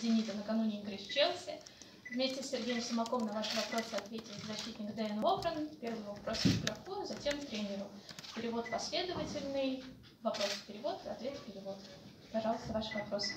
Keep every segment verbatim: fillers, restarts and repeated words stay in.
«Зенита» накануне игры с Челси. Вместе с Сергеем Симаковым на ваши вопросы ответит защитник Дэн Лофрен. Первый вопрос игроку, затем тренеру. Перевод последовательный. Вопрос-перевод, ответ-перевод. Пожалуйста, ваши вопросы.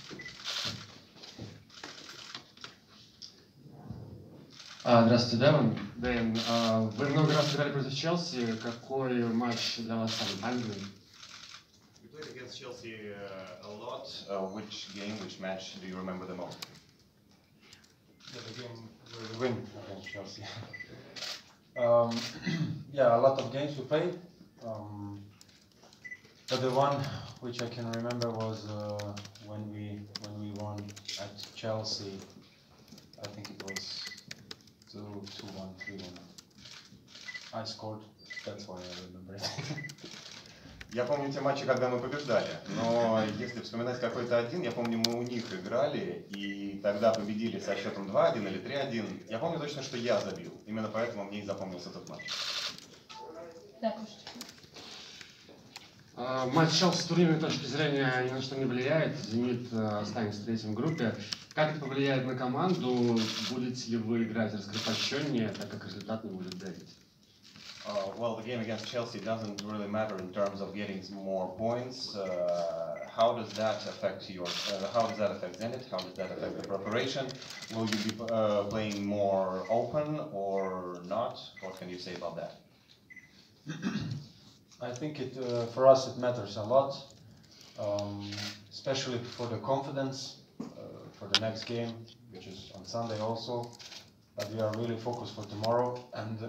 Здравствуйте, Дэн. Дэн, вы много раз играли против Челси. Какой матч для вас самый памятный? You played against Chelsea uh, a lot. Uh, which game, which match do you remember the most? Yeah, the game where we win against Chelsea. um, yeah, a lot of games we played. Um, but the one which I can remember was uh, when we when we won at Chelsea. I think it was two one, three one. I scored. That's why I remember it. Я помню те матчи, когда мы побеждали, но если вспоминать какой-то один, я помню, мы у них играли, и тогда победили со счетом два один или три один. Я помню точно, что я забил. Именно поэтому мне и запомнился этот матч. Да, слушайте. Матч Челси с турнирной точки зрения ни на что не влияет. «Зенит» останется в третьем группе. Как это повлияет на команду? Будете ли вы играть раскрепощеннее, так как результат не будет давить? Uh, well, the game against Chelsea doesn't really matter in terms of getting more points. Uh, how does that affect your? Uh, how does that affect Zenit? How does that affect the preparation? Will you be uh, playing more open or not? What can you say about that? I think it uh, for us it matters a lot, um, especially for the confidence uh, for the next game, which is on Sunday also. But we are really focused for tomorrow and.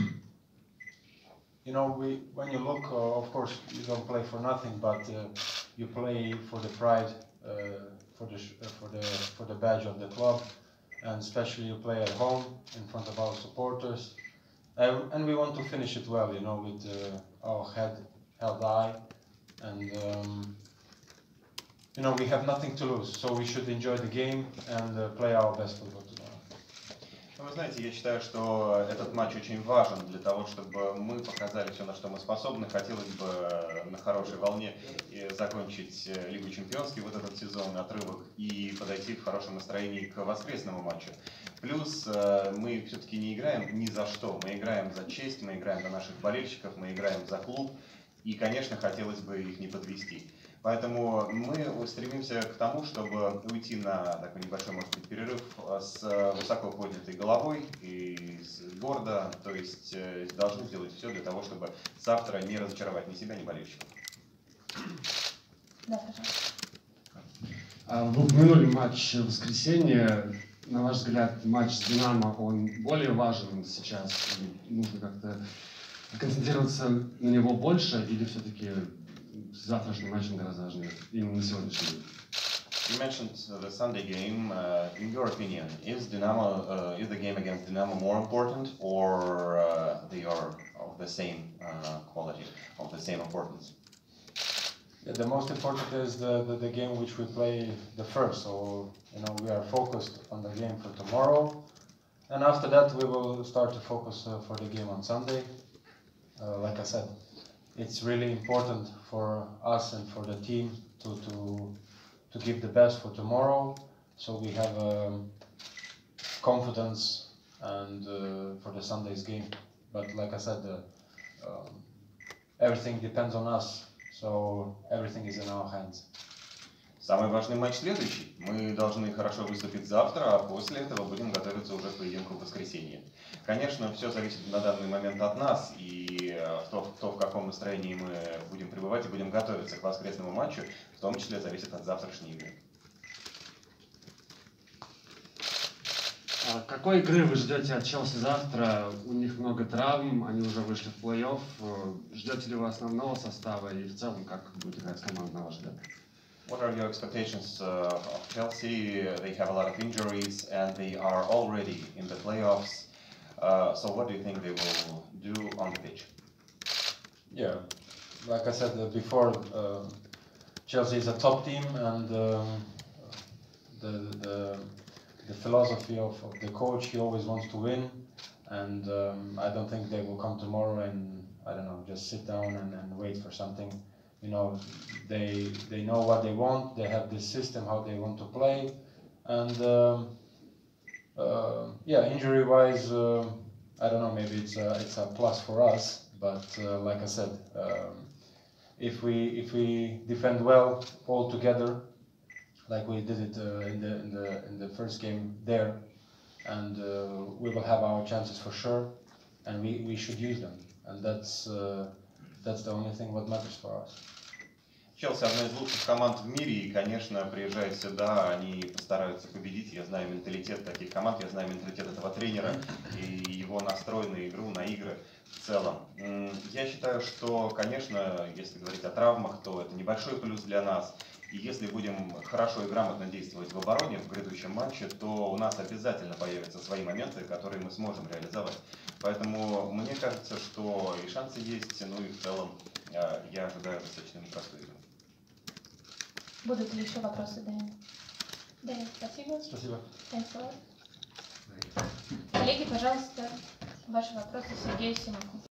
You know, we when you look, uh, of course, you don't play for nothing, but uh, you play for the pride, uh, for the sh uh, for the for the badge of the club, and especially you play at home in front of our supporters, uh, and we want to finish it well. You know, with uh, our head held high, and um, you know we have nothing to lose, so we should enjoy the game and uh, play our best football tomorrow. Вы знаете, я считаю, что этот матч очень важен для того, чтобы мы показали все, на что мы способны. Хотелось бы на хорошей волне закончить Лигу Чемпионских вот этот сезон, отрывок, и подойти в хорошем настроении к воскресному матчу. Плюс мы все-таки не играем ни за что. Мы играем за честь, мы играем за наших болельщиков, мы играем за клуб. И, конечно, хотелось бы их не подвести. Поэтому мы стремимся к тому, чтобы уйти на такой небольшой, может быть, перерыв с высоко поднятой головой и гордо, то есть должны сделать все для того, чтобы завтра не разочаровать ни себя, ни болельщиков. Да, пожалуйста. Вы упомянули матч в воскресенье. На ваш взгляд, матч с «Динамо», он более важен сейчас? Нужно как-то концентрироваться на него больше или все-таки завтрашний матч гораздо важнее, именно на сегодняшний день? You mentioned the Sunday game. Uh, in your opinion, is Dynamo, uh, is the game against Dynamo more important, or uh, they are of the same uh, quality, of the same importance? Yeah, the most important is the, the the game which we play the first. So you know we are focused on the game for tomorrow, and after that we will start to focus uh, for the game on Sunday. Uh, like I said, it's really important for us and for the team to to to give the best for tomorrow, so we have um, confidence and uh, for the Sunday's game. But like I said, uh, um, everything depends on us, so everything is in our hands. Самый важный матч следующий. Мы должны хорошо выступить завтра, а после этого будем готовиться уже к поединку в воскресенье. Конечно, все зависит на данный момент от нас и то, то, в каком настроении мы будем пребывать и будем готовиться к воскресному матчу, в том числе зависит от завтрашней игры. Какой игры вы ждете от Челси завтра? У них много травм, они уже вышли в плей-офф. Ждете ли вы основного состава и в целом, как будет играть команда, на ваш взгляд? What are your expectations uh, of Chelsea? They have a lot of injuries and they are already in the playoffs. Uh, so what do you think they will do on the pitch? Yeah, like I said uh, before, uh, Chelsea is a top team, and um, the, the the philosophy of, of the coach, he always wants to win, and um, I don't think they will come tomorrow and, I don't know, just sit down and, and wait for something. You know, they they know what they want, they have this system, how they want to play, And um, uh, yeah, injury-wise, uh, I don't know. Maybe it's a, it's a plus for us. But uh, like I said, um, if we if we defend well all together, like we did it uh, in the in the in the first game there, and uh, we will have our chances for sure, and we, we should use them. And that's uh, that's the only thing what matters for us. Челси одна из лучших команд в мире, и, конечно, приезжая сюда, они постараются победить. Я знаю менталитет таких команд, я знаю менталитет этого тренера и его настрой на игру, на игры в целом. Я считаю, что, конечно, если говорить о травмах, то это небольшой плюс для нас. И если будем хорошо и грамотно действовать в обороне в грядущем матче, то у нас обязательно появятся свои моменты, которые мы сможем реализовать. Поэтому мне кажется, что и шансы есть, ну и в целом я ожидаю достаточно непростой игры. Будут ли еще вопросы, Дэн? Дэн, спасибо. Спасибо. Thanks a lot. Коллеги, пожалуйста, ваши вопросы Сергею Симаку.